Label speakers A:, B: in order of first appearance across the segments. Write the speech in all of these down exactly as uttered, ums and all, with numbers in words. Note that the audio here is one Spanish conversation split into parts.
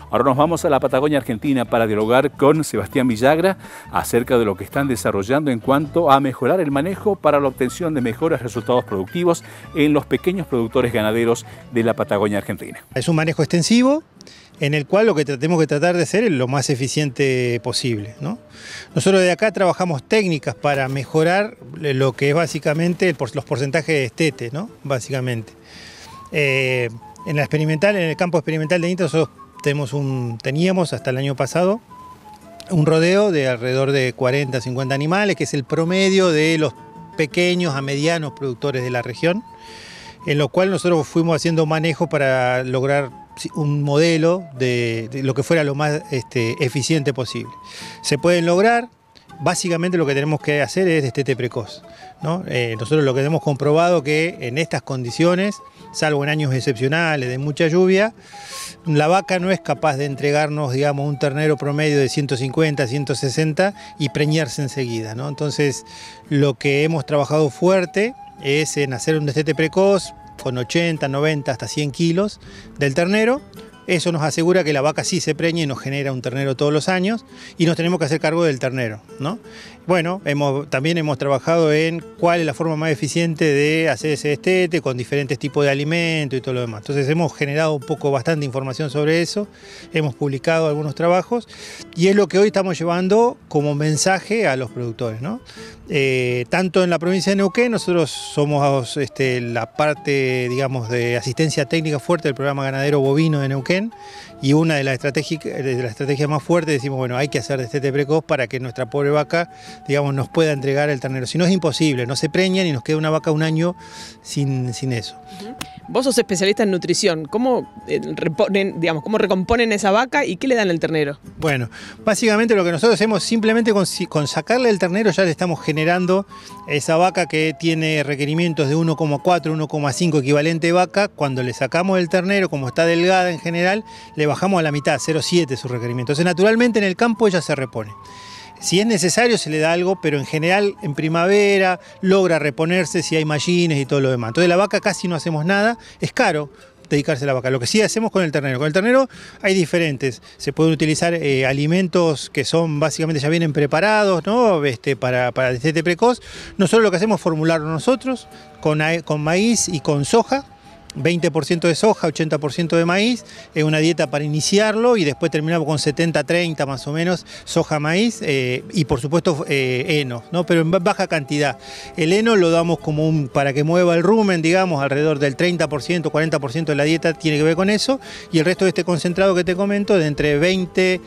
A: Ahora nos vamos a la Patagonia Argentina para dialogar con Sebastián Villagra acerca de lo que están desarrollando en cuanto a mejorar el manejo para la obtención de mejores resultados productivos en los pequeños productores ganaderos de la Patagonia Argentina.
B: Es un manejo extensivo en el cual lo que tenemos que tratar de hacer es lo más eficiente posible, ¿no? Nosotros de acá trabajamos técnicas para mejorar lo que es básicamente los porcentajes de destete, ¿no? Básicamente. Eh, en la experimental, en el campo experimental de INTA nosotros tenemos un, teníamos hasta el año pasado un rodeo de alrededor de cuarenta a cincuenta animales, que es el promedio de los pequeños a medianos productores de la región, en lo cual nosotros fuimos haciendo manejo para lograr un modelo de, de lo que fuera lo más este, eficiente posible. Se pueden lograr, básicamente lo que tenemos que hacer es destete precoz, ¿no? Eh, nosotros lo que hemos comprobado que en estas condiciones, salvo en años excepcionales de mucha lluvia, la vaca no es capaz de entregarnos, digamos, un ternero promedio de ciento cincuenta, ciento sesenta y preñarse enseguida, ¿no? Entonces, lo que hemos trabajado fuerte es en hacer un destete precoz con ochenta, noventa, hasta cien kilos del ternero. Eso nos asegura que la vaca sí se preña y nos genera un ternero todos los años y nos tenemos que hacer cargo del ternero, ¿no? Bueno, hemos, también hemos trabajado en cuál es la forma más eficiente de hacer ese destete con diferentes tipos de alimentos y todo lo demás. Entonces hemos generado un poco bastante información sobre eso, hemos publicado algunos trabajos y es lo que hoy estamos llevando como mensaje a los productores, ¿no? Eh, tanto en la provincia de Neuquén, nosotros somos este, la parte, digamos, de asistencia técnica fuerte del programa ganadero bovino de Neuquén, y una de las estrategias, de las estrategias más fuertes decimos, bueno, hay que hacer destete precoz para que nuestra pobre vaca, digamos, nos pueda entregar el ternero. Si no es imposible, no se preñan y nos queda una vaca un año sin, sin eso.
C: Vos sos especialista en nutrición, ¿cómo, eh, reponen, digamos, ¿cómo recomponen esa vaca y qué le dan al ternero?
B: Bueno, básicamente lo que nosotros hacemos, simplemente con, con sacarle el ternero ya le estamos generando esa vaca que tiene requerimientos de uno coma cuatro, uno coma cinco equivalente vaca. Cuando le sacamos el ternero, como está delgada en general, le bajamos a la mitad, cero coma siete su requerimiento. Entonces, naturalmente en el campo ella se repone. Si es necesario se le da algo, pero en general en primavera logra reponerse si hay mallines y todo lo demás. Entonces la vaca casi no hacemos nada, es caro dedicarse a la vaca. Lo que sí hacemos con el ternero. Con el ternero hay diferentes. Se pueden utilizar eh, alimentos que son básicamente ya vienen preparados, ¿no? Este, para, para el destete precoz. Nosotros lo que hacemos es formularlo nosotros con, con maíz y con soja. veinte por ciento de soja, ochenta por ciento de maíz, es una dieta para iniciarlo y después terminamos con setenta treinta más o menos, soja, maíz eh, y por supuesto eh, heno, ¿no? Pero en baja cantidad. El heno lo damos como un, para que mueva el rumen, digamos, alrededor del treinta por ciento, cuarenta por ciento de la dieta tiene que ver con eso, y el resto de este concentrado que te comento de entre veinte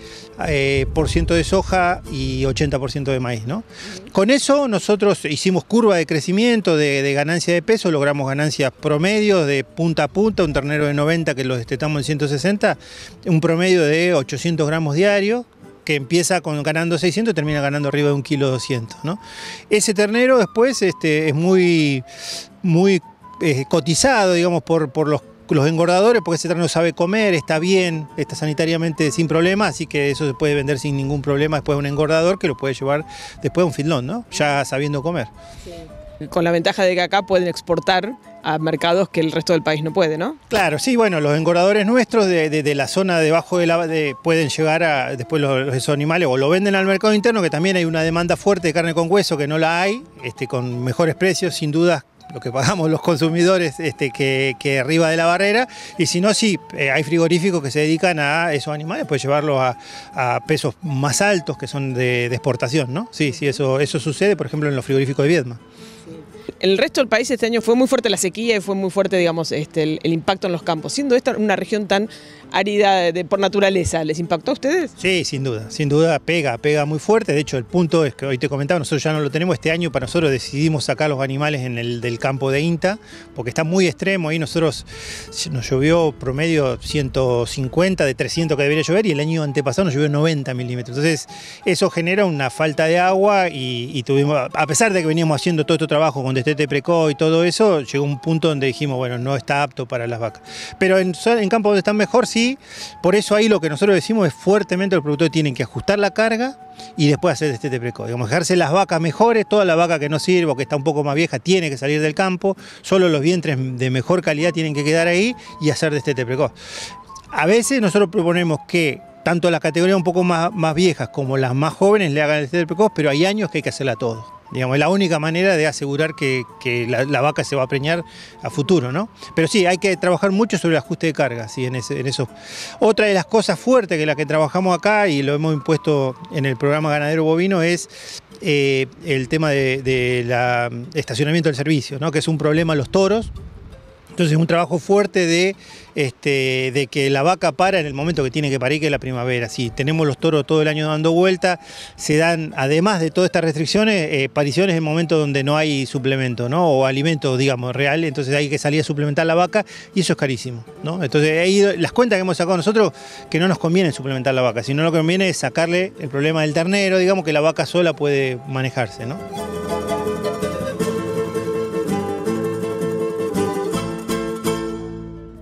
B: por ciento de soja y ochenta por ciento de maíz, ¿no? Con eso nosotros hicimos curva de crecimiento, de, de ganancia de peso, logramos ganancias promedios de punta a punta, un ternero de noventa que lo destetamos en ciento sesenta, un promedio de ochocientos gramos diarios, que empieza con, ganando seiscientos y termina ganando arriba de un kilo doscientos, ¿no? Ese ternero después este, es muy, muy eh, cotizado, digamos, por, por los los engordadores, porque ese ternero sabe comer, está bien, está sanitariamente sin problema, así que eso se puede vender sin ningún problema después de un engordador que lo puede llevar después a un filón, ¿no? Ya sabiendo comer.
C: Sí. Con la ventaja de que acá pueden exportar a mercados que el resto del país no puede, ¿no?
B: Claro, sí, bueno, los engordadores nuestros de, de, de la zona debajo de la... De, pueden llegar a... Después los, esos animales o lo venden al mercado interno, que también hay una demanda fuerte de carne con hueso que no la hay, este, con mejores precios, sin dudas, lo que pagamos los consumidores este, que, que arriba de la barrera, y si no, sí, eh, hay frigoríficos que se dedican a esos animales, pues llevarlos a, a pesos más altos que son de, de exportación, ¿no? Sí, sí, eso, eso sucede, por ejemplo, en los frigoríficos de Viedma.
C: El resto del país este año fue muy fuerte la sequía y fue muy fuerte, digamos, este, el, el impacto en los campos. Siendo esta una región tan árida de, de, por naturaleza, ¿les impactó a ustedes?
B: Sí, sin duda, sin duda pega, pega muy fuerte. De hecho, el punto es que hoy te comentaba, nosotros ya no lo tenemos este año, para nosotros decidimos sacar los animales en el del campo de INTA, porque está muy extremo. Ahí nosotros nos llovió promedio ciento cincuenta de trescientos que debería llover, y el año antepasado nos llovió noventa milímetros. Entonces, eso genera una falta de agua y, y tuvimos, a pesar de que veníamos haciendo todo este trabajo con destete precoz y todo eso, llegó un punto donde dijimos, bueno, no está apto para las vacas. Pero en, en campos donde están mejor, sí. Por eso ahí lo que nosotros decimos es fuertemente los productores tienen que ajustar la carga y después hacer destete precoz. Digamos, dejarse las vacas mejores, toda la vaca que no sirve o que está un poco más vieja tiene que salir del campo, solo los vientres de mejor calidad tienen que quedar ahí y hacer destete precoz. A veces nosotros proponemos que tanto las categorías un poco más, más viejas como las más jóvenes le hagan el ceder precoz, pero hay años que hay que hacerla todo. Digamos, es la única manera de asegurar que, que la, la vaca se va a preñar a futuro, ¿no? Pero sí, hay que trabajar mucho sobre el ajuste de carga, ¿sí? en, ese, en eso. Otra de las cosas fuertes que la que trabajamos acá, y lo hemos impuesto en el programa ganadero bovino, es eh, el tema de, de la estacionamiento del servicio, ¿no? Que es un problema en los toros. Entonces es un trabajo fuerte de, este, de que la vaca para en el momento que tiene que parir, que es la primavera. Si tenemos los toros todo el año dando vuelta, se dan, además de todas estas restricciones, eh, pariciones en momentos donde no hay suplemento, ¿no? O alimento, digamos, real, entonces hay que salir a suplementar la vaca y eso es carísimo, ¿no? Entonces he ido, las cuentas que hemos sacado nosotros, que no nos conviene suplementar la vaca, sino lo que conviene es sacarle el problema del ternero, digamos, que la vaca sola puede manejarse, ¿no?